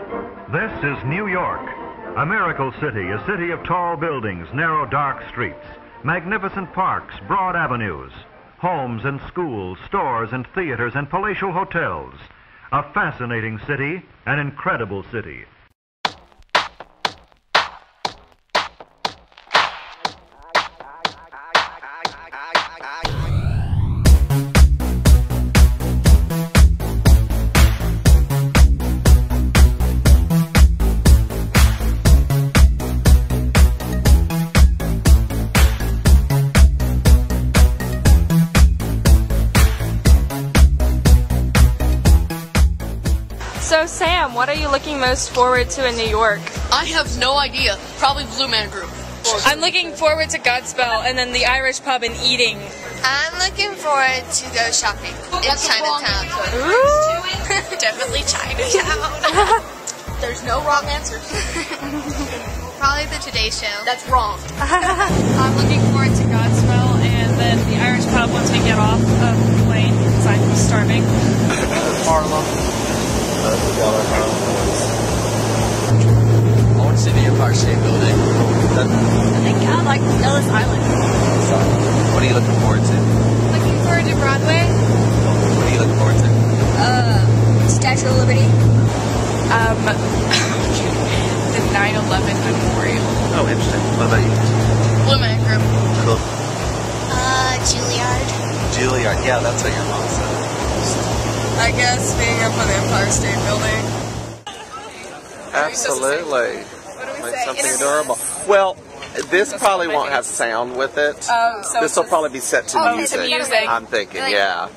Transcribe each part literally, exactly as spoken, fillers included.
This is New York, a miracle city, a city of tall buildings, narrow dark streets, magnificent parks, broad avenues, homes and schools, stores and theaters and palatial hotels. A fascinating city, an incredible city. So Sam, what are you looking most forward to in New York? I have no idea. Probably Blue Man Group. I'm looking forward to Godspell and then the Irish pub and eating. I'm looking forward to go shopping in Chinatown. Ooh. Definitely Chinatown. There's no wrong answers. Probably the Today Show. That's wrong. I'm looking forward to Godspell and then the Irish pub once we get off of the plane because I'm starving. Harlem. I want to see the Empire State Building. I think I like Ellis Island. So, what are you looking forward to? Looking forward to Broadway. What are you looking forward to? Uh, Statue of Liberty. Um, the nine eleven Memorial. Oh, interesting. What about you? Blue Man Group. Cool. Uh, Juilliard. Juilliard. Yeah, that's what your mom said. I guess being up on the Empire State Building. Absolutely. What do we Make say? something Internet. adorable. Well, this probably won't have sound with it. Oh, so This will it's probably be set to Oh, to music. music. I'm thinking, yeah.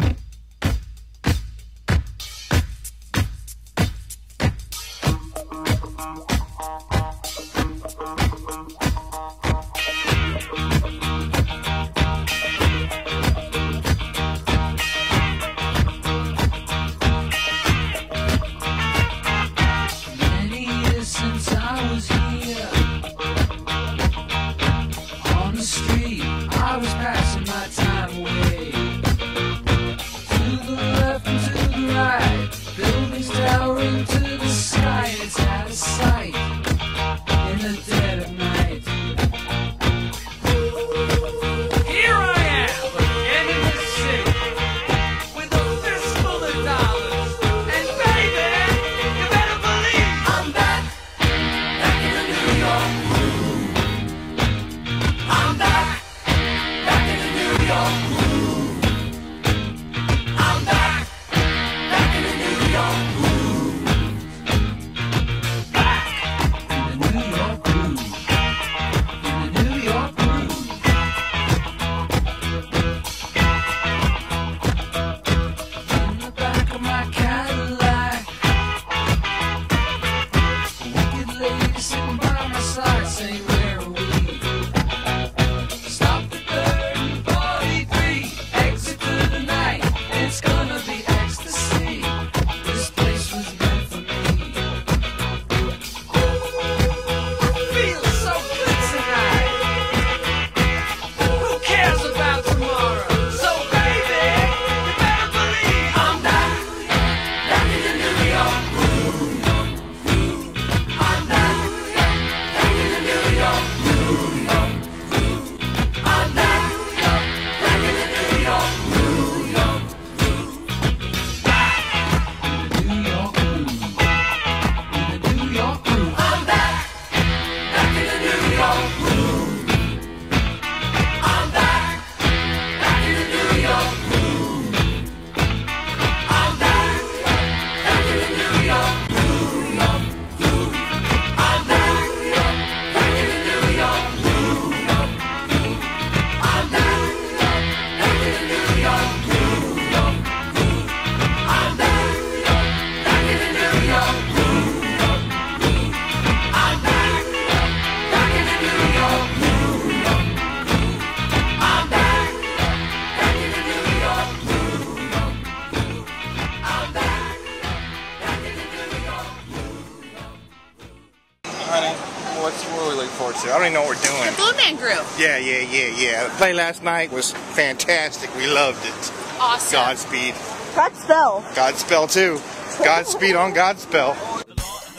forward to. I don't even know what we're doing. The Blue Man Group. Yeah, yeah, yeah, yeah. The play last night was fantastic. We loved it. Awesome. Godspeed. Godspell. Godspell too. Godspeed on Godspell.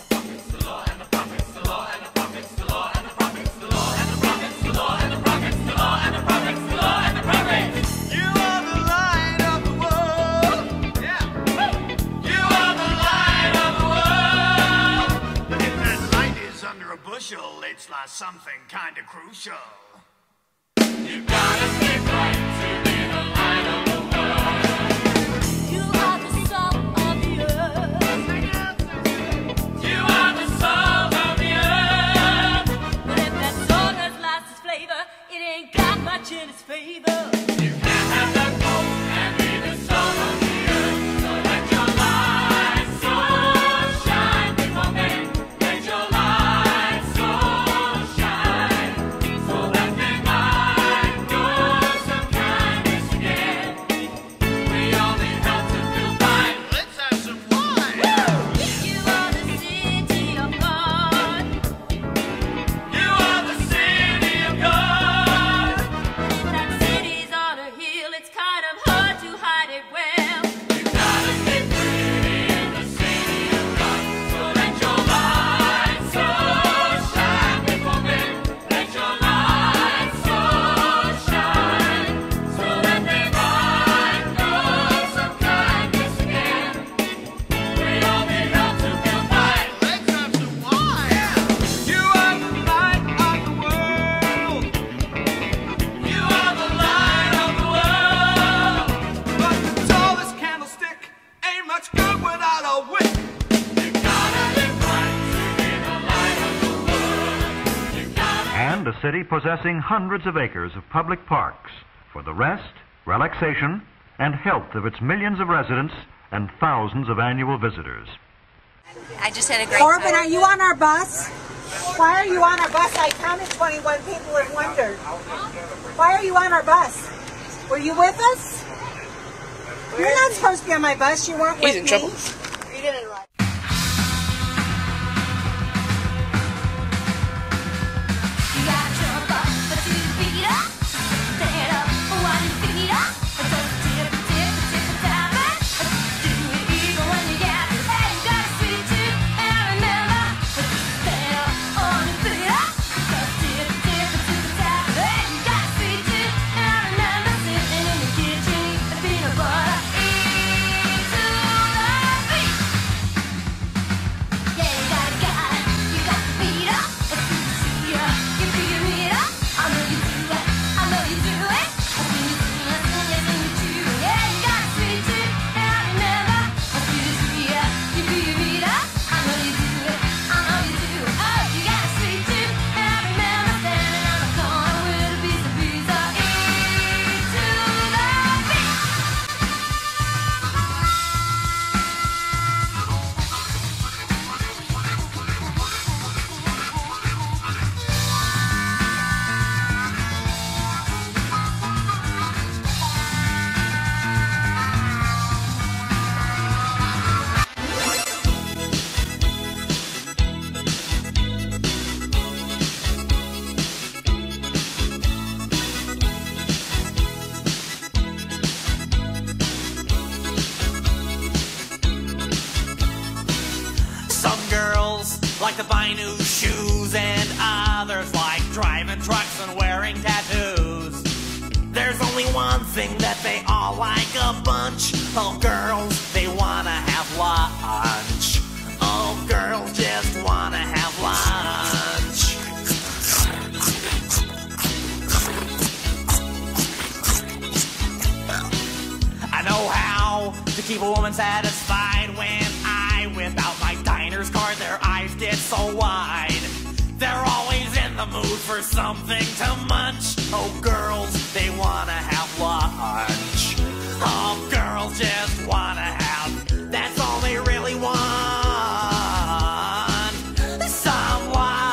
lost something kinda crucial. You gotta stay bright to be the light of the world. You are the salt of the earth. You are the salt of the earth. But if that salt has lost its flavor, it ain't got much in its favor. You can't have the cold and be the salt of the earth. So let your light so shine before men. Let your light so shine, so that they might know some kindness again. We all need help to feel fine. Let's have some wine. You are the city of God. You are the city of God. That city's on a hill, it's kind of hard to hide it well. You gotta stay pretty in the city of God. So let your light so shine before men. Let your light so shine, so that they might know some kindness again. We all need help to feel fine. Let's have some wine. You are the light of the world. You are the light of the world. But the tallest candlestick ain't much good without a wick. You gotta live right to be the light of the world. You gotta. And a city possessing hundreds of acres of public parks for the rest, relaxation, and health of its millions of residents and thousands of annual visitors. I just had a great Corbin, time. are you on our bus? Why are you on our bus? I counted twenty-one people and wondered. Why are you on our bus? Were you with us? You're not supposed to be on my bus. You weren't with in me. trouble. You didn't ride. You gotta jump up to the beat up, stand up on your feet up, and just tip, tip, tip, tap it. Do it even when you got your head. You got a sweet tooth, and remember, stand up on your feet up, just tip, tip, tip, tap it. You got a sweet tooth, and remember, sitting in the kitchen eating peanut butter. Eat to the beat. Yeah, you got it, got it. You got the beat up. It's good to see ya. You figure it out. I know you do it. I know you do it. I see you sing, I sing, I sing it too. Yeah, you got a sweet tooth, and I remember. It's good to see ya. You figure it out. I know you do it. I know you do. Oh, you got a sweet tooth, and I remember standing on the corner with a piece of pizza. Eat to the beat. Some girls like to buy new shoes, and others like driving trucks and wearing tattoos. There's only one thing that they all like a bunch. Oh, girls, they wanna have lunch. Oh, girls just wanna have lunch. I know how to keep a woman satisfied. When I whip out my diner's card, their eyes get so wide. They're always in the mood for something to munch. Oh, girls, they wanna have lunch. Oh, girls just wanna have, that's all they really want. Some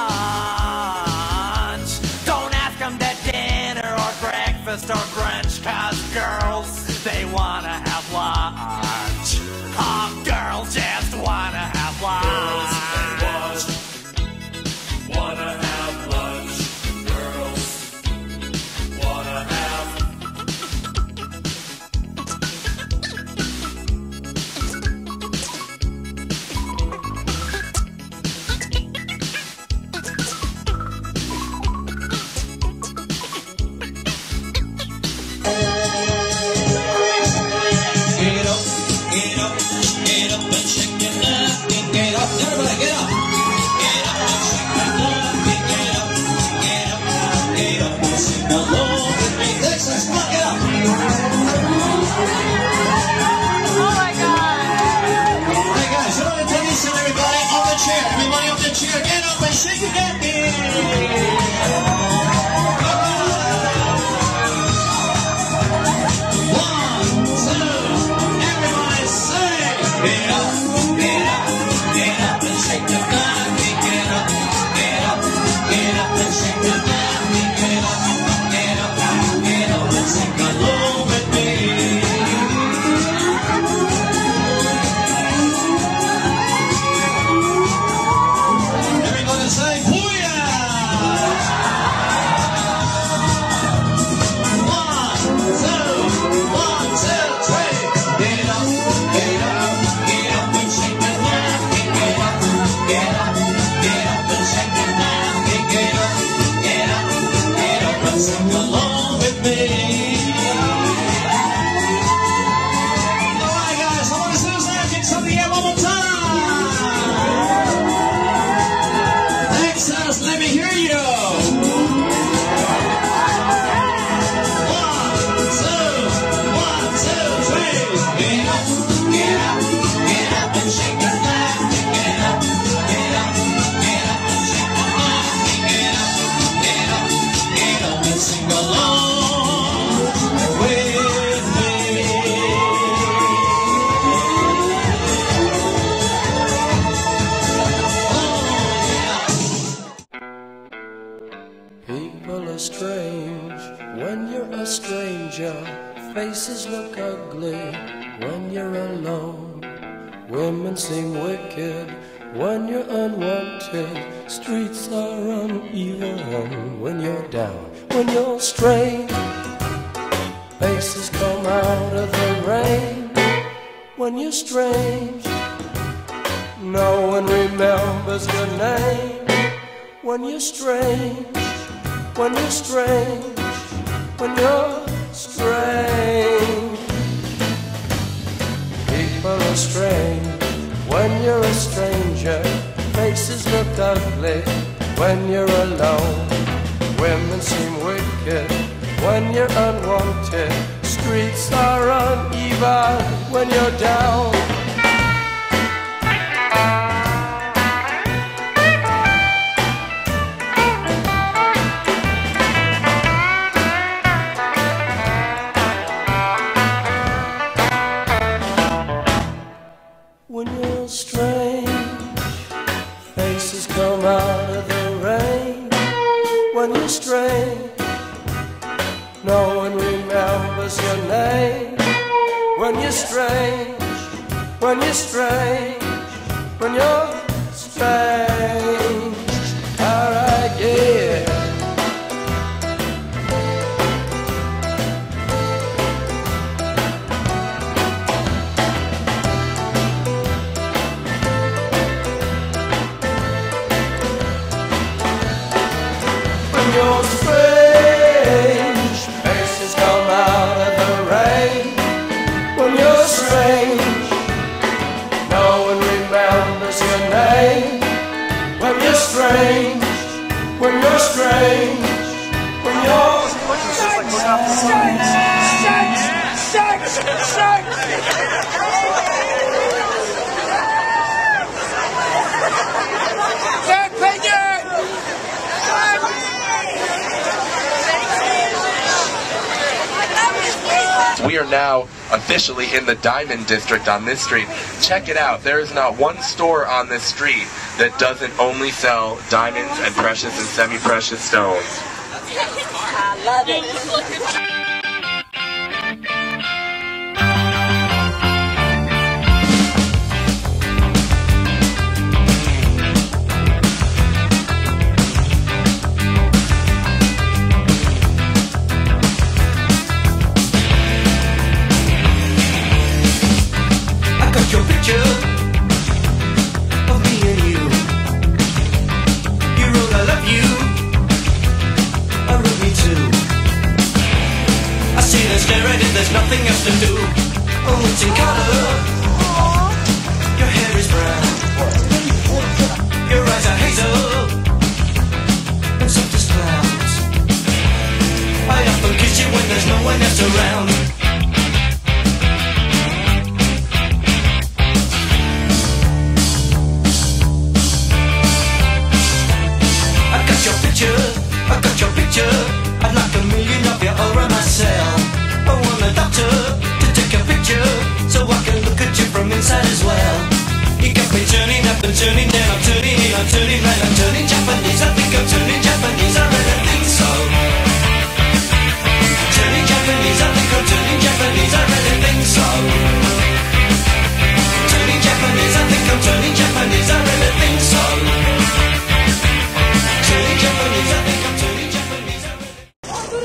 lunch. Don't ask them to dinner or breakfast or brunch, 'cause girls, they wanna have lunch. Oh, girls just wanna have lunch. Wanna have lunch. Girls wanna have. shake it again. One, two, everybody sing. Get up, get up, get up and shake the body. Get up, get up, get up and shake the body. Get up, get up, get up and sing along with me. Everybody say booyah! One, two, one, two, three. Get up, get up, get up and shake the body. Get up, get up, get up and shake the body. Get up, get up, get up and sing along with me. All right, guys, I want to see those hands kick something out one more time. Texas, let me hear you. One, two, one, two, three. Get up, get up, get up and shake the body. Get up, get up, get up and shake the body. Get up, get up, get up and sing along with me. People are strange when you're a stranger. Faces look ugly when you're alone. Women seem wicked when you're unwanted. Streets are uneven when you're down. When you're strange, faces come out of the rain. When you're strange, no one remembers your name. When you're strange, when you're strange, when you're strange. People are strange when you're a stranger. Faces look ugly when you're alone. Women seem wicked when you're unwanted. Streets are uneven when you're down. When you're strange, faces come out of the rain. When you're strange, no one remembers your name. When you're strange, when you're strange, when you're strange. Alright, yeah. When you're strange, faces come out of the rain. When you're strange, no one remembers your name. When you're strange, when you're strange, when you're strange, strange, strange, strange, strange. We are now officially in the Diamond District on this street. Check it out. There is not one store on this street that doesn't only sell diamonds and precious and semi-precious stones. I love it. Your picture of me and you. You wrote I love you, I wrote me too. I see them staring and there's nothing else to do. Oh, it's in color. Your hair is brown, your eyes are hazel, and soft as clouds. I often kiss you when there's no one else around.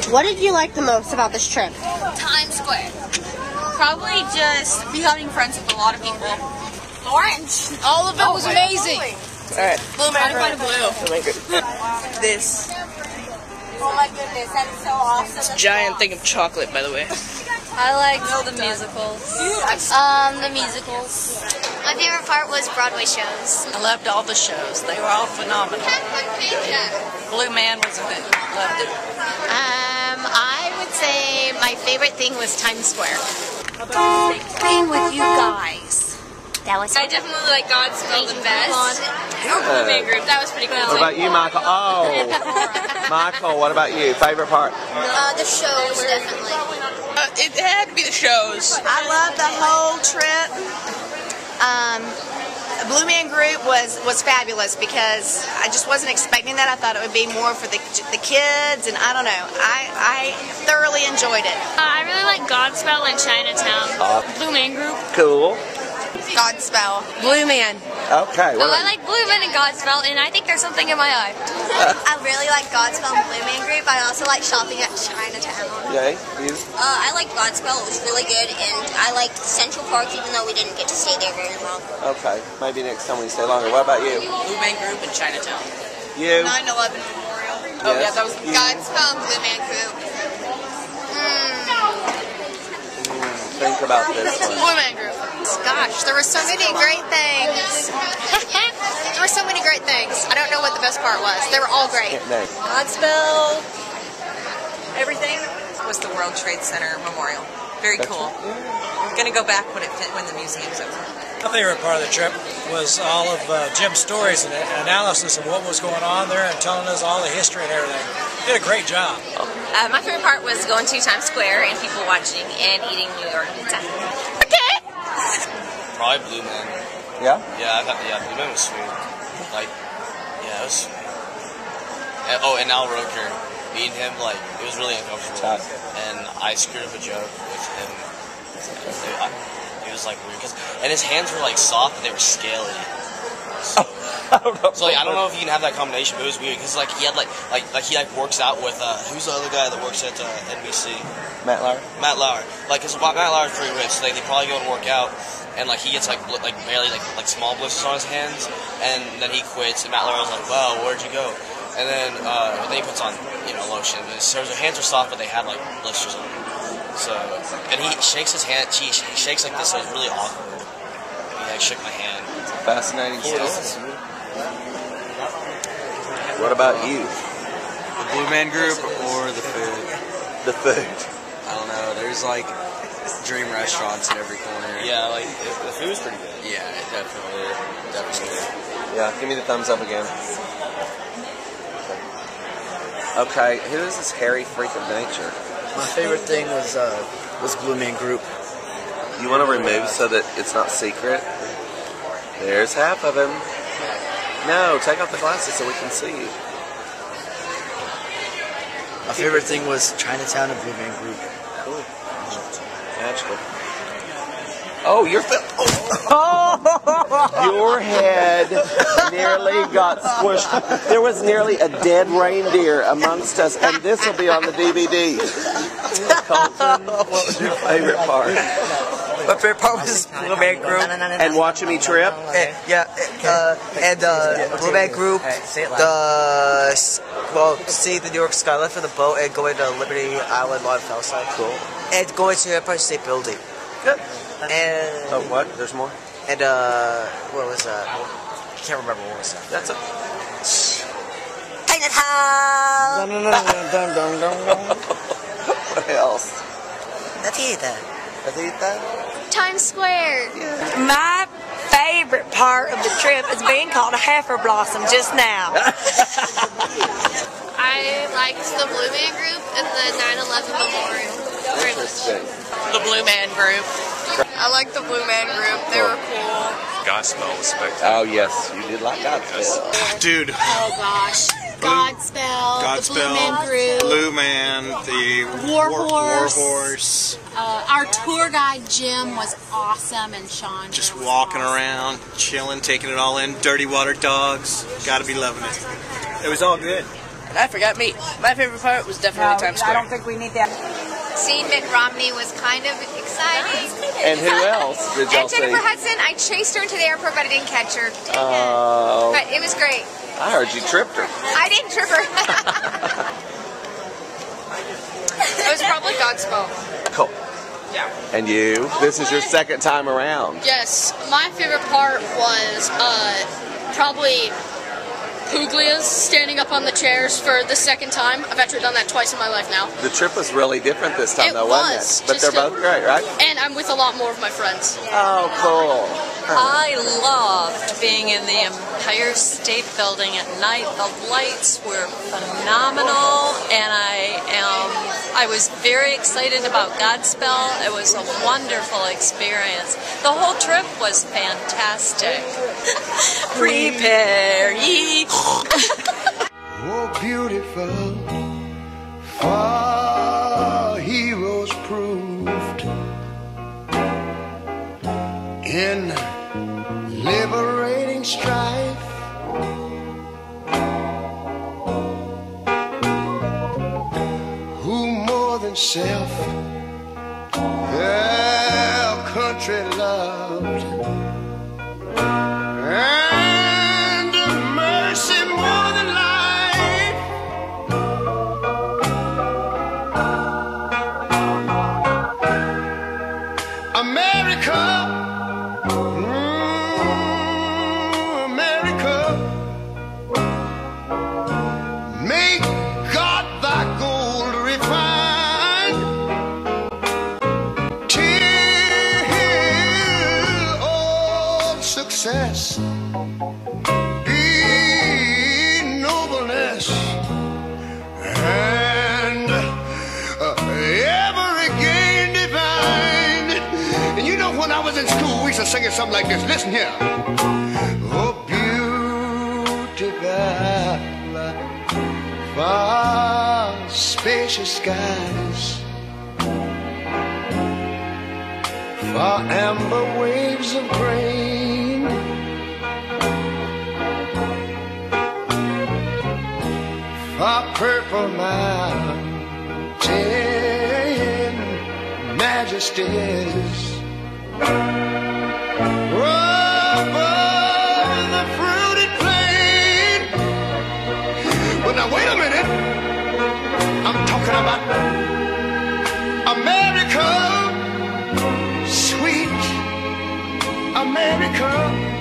What did you like the most about this trip? Times Square. Probably just becoming friends with a lot of people. Orange. All of it was amazing. Alright. Blue Man Group. Blue. This. Oh my goodness, that is so awesome. It's a giant thing of chocolate, by the way. I liked the musicals. Um, the musicals. My favorite part was Broadway shows. I loved all the shows. They were all phenomenal. Blue Man was a bit. Loved it. Um, I would say my favorite thing was Times Square. Being with you guys. That was I definitely like Godspell the best. Or Blue Man Group. That was pretty cool. What about you, Michael? Oh, Michael, what about you? Favorite part? Uh, the shows, definitely. Uh, it had to be the shows. I loved the whole trip. Um, Blue Man Group was, was fabulous because I just wasn't expecting that. I thought it would be more for the, the kids, and I don't know. I, I thoroughly enjoyed it. Uh, I really like Godspell and Chinatown. Uh, Blue Man Group. Cool. Godspell. Blue Man. Okay. Oh, I like Blue Man and Godspell, and I think there's something in my eye. I really like Godspell and Blue Man Group. I also like shopping at Chinatown. Okay. You? Uh, I liked Godspell. It was really good, and I liked Central Park, even though we didn't get to stay there very long. Okay. Maybe next time we stay longer. What about you? Blue Man Group and Chinatown. You? nine eleven Memorial. Yes. Oh, yeah, that was You? Godspell and Blue Man Group. Think about this one. Blue Man Group. Gosh, there were so many great things. There were so many great things. I don't know what the best part was. They were all great. Name. Godspell. Everything was the World Trade Center Memorial. Very That's cool. right. Yeah. I'm gonna go back when it when the museum's over. My favorite part of the trip was all of uh, Jim's stories and analysis of what was going on there and telling us all the history and everything. He did a great job. Uh, my favorite part was going to Times Square and people watching and eating New York pizza. Probably Blue Man. Yeah? Yeah, I got yeah, Blue Man was sweet. Like, yeah, it was sweet. And, oh, and Al Roker, meeting him, like, it was really uncomfortable. Tough. And I screwed up a joke with him. It, I, it was like weird, cause, and his hands were like soft, but they were scaly. So, I don't know. so like, I don't know if you can have that combination, but it was weird, cause like he had like like like he like works out with uh, who's the other guy that works at uh, N B C? Matt Lauer. Matt Lauer. Like, cause Matt Lauer's pretty rich, so like, they probably go and work out. And like he gets like bl- like barely like like small blisters on his hands, and then he quits. And Matt Lauer was like, "Wow, where'd you go?" And then uh, then he puts on you know lotion. And so his hands are soft, but they had like blisters on them. So and he shakes his hand. He, he shakes like this, so it's really awkward. And he like shook my hand. Fascinating Yeah. stuff. What about you? The Blue Man Group or the food? The food. I don't know. There's like dream restaurants in every corner. Yeah, like the, the food's pretty good. Yeah, definitely, definitely. Yeah, give me the thumbs up again. Okay, who is this hairy freak of nature? My favorite thing was uh, was Blue Man Group. You want to remove so that it's not secret? There's half of him. No, take off the glasses so we can see you. My favorite thing was Chinatown and Blue Man Group. Cool. Magical. Oh, your oh. Your head nearly got squished. There was nearly a dead reindeer amongst us, and this will be on the D V D. Colton, what was your favorite part? My favorite part was Blue Man Group. And watching me trip? And, yeah, uh, and uh, Blue Man Group, the, well, see the New York skyline from the boat and going to Liberty Island on Fellside. Cool. And going to the Empire State Building. Good. And... Oh, what? There's more? And, uh, what was that? I can't remember what was that. That's a... Chinatown! What else? That's it. That's it. Times Square. My favorite part of the trip is being called a heifer blossom just now. I liked the Blue Man Group and the nine eleven Memorial. Interesting. The Blue Man Group. I like the Blue Man Group. They were cool. Godspell was spectacular. Oh, yes. You did like Godspell. Dude. Oh gosh. Godspell, Godspell, the Blue Man Group, Blue Man, the War War, Horse. War Horse. Uh, our tour guide Jim was awesome, and Sean. Just walking around, chilling, taking it all in. Dirty Water Dogs. Gotta be loving it. It was all good. And I forgot meat. My favorite part was definitely No, Times I Square. don't think we need that. Seeing Mitt Romney was kind of exciting. And who else did y'all And see? Jennifer Hudson. I chased her into the airport, but I didn't catch her. Oh. But it was great. I heard you tripped her. I didn't trip her. It was probably Godspell. Cool. Yeah. And you? This is your second time around. Yes, my favorite part was uh, probably Puglia's standing up on the chairs for the second time. I've actually done that twice in my life now. The trip was really different this time, It though, was, wasn't it? But just they're a- both great, right? And I'm with a lot more of my friends. Oh, cool. I loved being in the Empire State Building at night. The lights were phenomenal, and I am I was very excited about Godspell. It was a wonderful experience. The whole trip was fantastic. Prepare ye. Oh, beautiful, for heroes proved in liberating strife. Who more than self their country loved, and mercy more than life. America, mm, America, make God thy gold refined, till all success be nobleness, and uh, every gain divine. And you know, when I was in school, we used to sing it something like this. Listen here. Oh, beautiful, far spacious skies, far amber waves of grain, far purple mountain majesties, over the fruited plain. Well, now wait a minute. I'm talking about America, sweet America.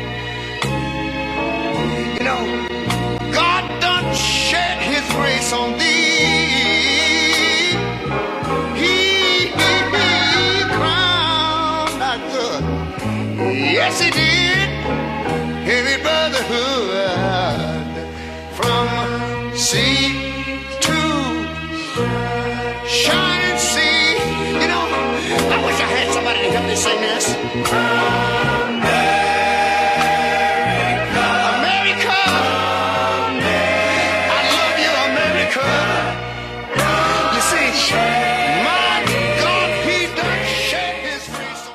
You know, God done shed his grace on thee. He, he, he crowned thy good. Yes, he did.